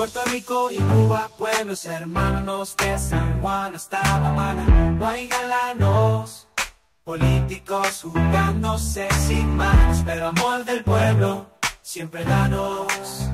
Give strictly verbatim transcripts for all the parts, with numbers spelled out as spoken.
Puerto Rico y Cuba, pueblos hermanos, de San Juan hasta La Habana. No hay galanos políticos jugándose sin manos, pero amor del pueblo siempre danos.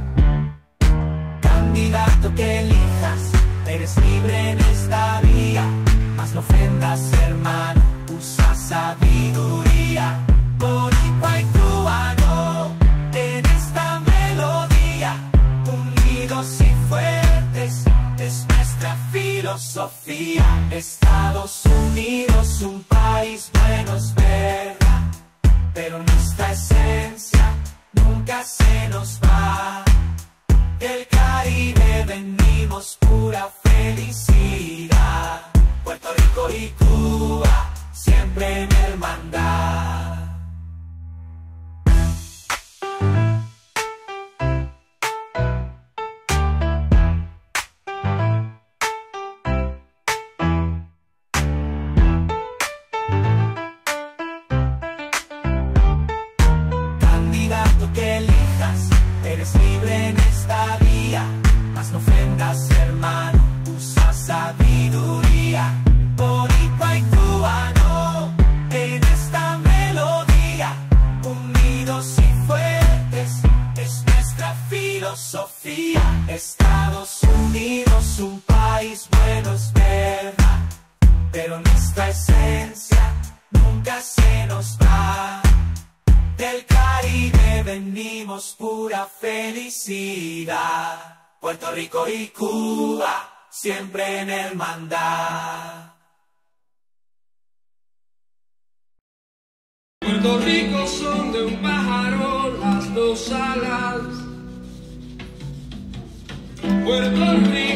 Candidato que elijas, eres libre en esta vía, mas no ofendas, hermano, usa sabiduría. Boricua y cubano, en esta melodía, unidos y fuertes, es nuestra filosofía. Estados Unidos, un país bueno, es verdad, pero nuestra esencia nunca se nos va. Del Caribe venimos, pura felicidad. Puerto Rico y Cuba, siempre en hermandad. Candidato que elijas, eres libre en esta vía, mas no ofendas, hermano, usa sabiduría. Boricua y cubano, en esta melodía, unidos y fuertes, es nuestra filosofía. Estados Unidos, un país bueno, es verdad, pero nuestra esencia nunca se nos va. Del Caribe venimos, pura felicidad. Puerto Rico y Cuba, siempre en hermandad. Puerto Rico son de un pájaro las dos alas. Puerto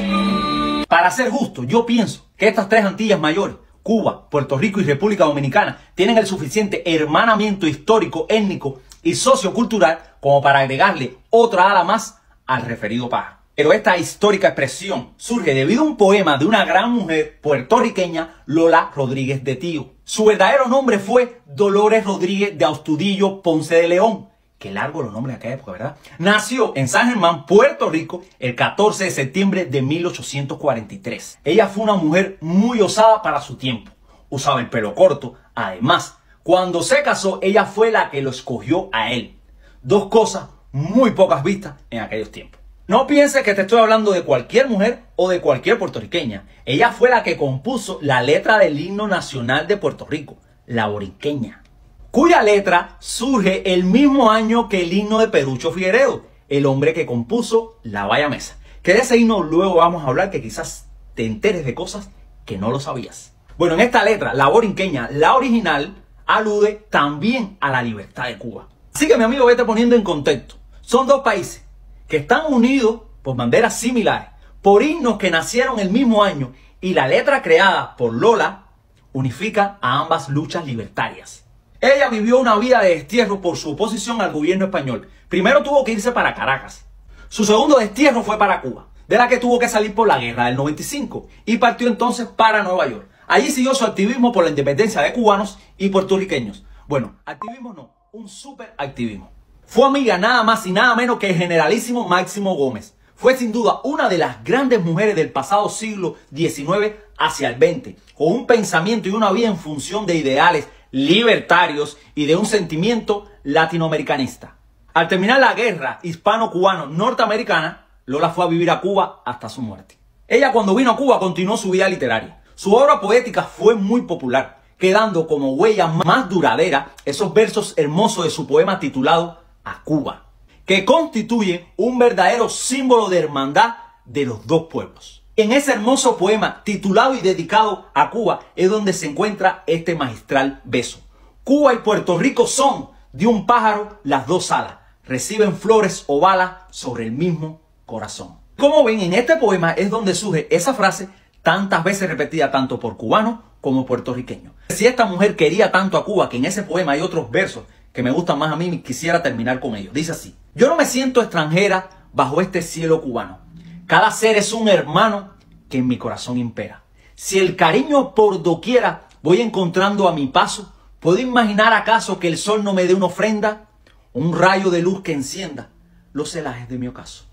Rico. Para ser justo, yo pienso que estas tres Antillas mayores, Cuba, Puerto Rico y República Dominicana, tienen el suficiente hermanamiento histórico, étnico y sociocultural como para agregarle otra ala más al referido pájaro. Pero esta histórica expresión surge debido a un poema de una gran mujer puertorriqueña, Lola Rodríguez de Tío. Su verdadero nombre fue Dolores Rodríguez de Astudillo Ponce de León. Qué largo los nombres de aquella época, ¿verdad? Nació en San Germán, Puerto Rico, el catorce de septiembre de mil ochocientos cuarenta y tres. Ella fue una mujer muy osada para su tiempo. Usaba el pelo corto. Además, cuando se casó, ella fue la que lo escogió a él. Dos cosas muy pocas vistas en aquellos tiempos. No pienses que te estoy hablando de cualquier mujer o de cualquier puertorriqueña. Ella fue la que compuso la letra del himno nacional de Puerto Rico, la borinqueña, cuya letra surge el mismo año que el himno de Perucho Figueredo, el hombre que compuso La Vaya Mesa. Que de ese himno luego vamos a hablar, que quizás te enteres de cosas que no lo sabías. Bueno, en esta letra, la borinqueña, la original, alude también a la libertad de Cuba. Así que mi amigo, vete poniendo en contexto. Son dos países que están unidos por banderas similares, por himnos que nacieron el mismo año, y la letra creada por Lola unifica a ambas luchas libertarias. Ella vivió una vida de destierro por su oposición al gobierno español. Primero tuvo que irse para Caracas. Su segundo destierro fue para Cuba, de la que tuvo que salir por la guerra del noventa y cinco, y partió entonces para Nueva York. Allí siguió su activismo por la independencia de cubanos y puertorriqueños. Bueno, activismo no, un super activismo. Fue amiga nada más y nada menos que el generalísimo Máximo Gómez. Fue sin duda una de las grandes mujeres del pasado siglo diecinueve hacia el veinte, con un pensamiento y una vida en función de ideales libertarios y de un sentimiento latinoamericanista. Al terminar la guerra hispano-cubano-norteamericana, Lola fue a vivir a Cuba hasta su muerte. Ella, cuando vino a Cuba, continuó su vida literaria. Su obra poética fue muy popular, quedando como huella más duradera esos versos hermosos de su poema titulado A Cuba, que constituyen un verdadero símbolo de hermandad de los dos pueblos. En ese hermoso poema titulado y dedicado a Cuba es donde se encuentra este magistral verso. Cuba y Puerto Rico son de un pájaro las dos alas, reciben flores o balas sobre el mismo corazón. Como ven, en este poema es donde surge esa frase tantas veces repetida tanto por cubanos como puertorriqueños. Si esta mujer quería tanto a Cuba, que en ese poema hay otros versos que me gustan más a mí y quisiera terminar con ellos. Dice así: yo no me siento extranjera bajo este cielo cubano. Cada ser es un hermano que en mi corazón impera. Si el cariño por doquiera voy encontrando a mi paso, ¿puedo imaginar acaso que el sol no me dé una ofrenda? Un rayo de luz que encienda los celajes de mi ocaso.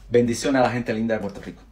Bendiciones a la gente linda de Puerto Rico.